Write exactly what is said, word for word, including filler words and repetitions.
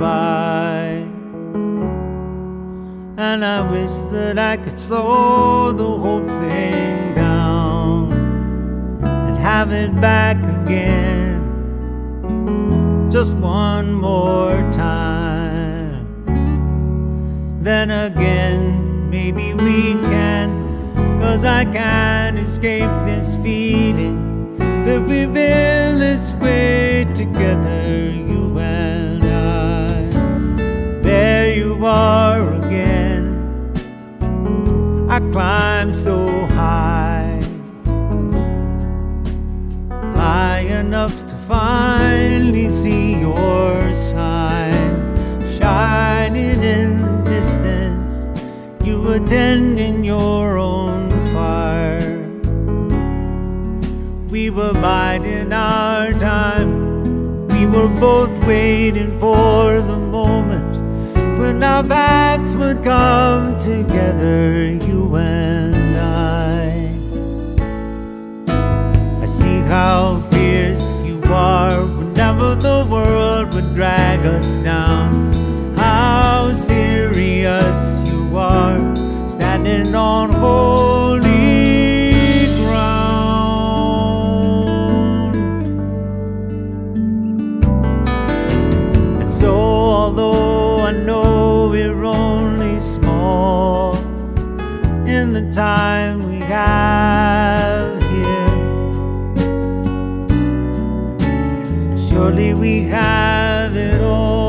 by. And I wish that I could slow the whole thing down and have it back again just one more time. Then again, maybe we can, 'cause I can't escape this feeling that we've been this way together, you and I. There you are again, I climbed so high, high enough to finally see your sign shining in the distance. You were tending your own fire. We were biding our time. We were both waiting for the moment when our paths would come together, you and I. I see how fierce you are whenever the world would drag us down. How serious you are, standing on holy ground. And so although I know we're only small in the time we have here, surely we have it all.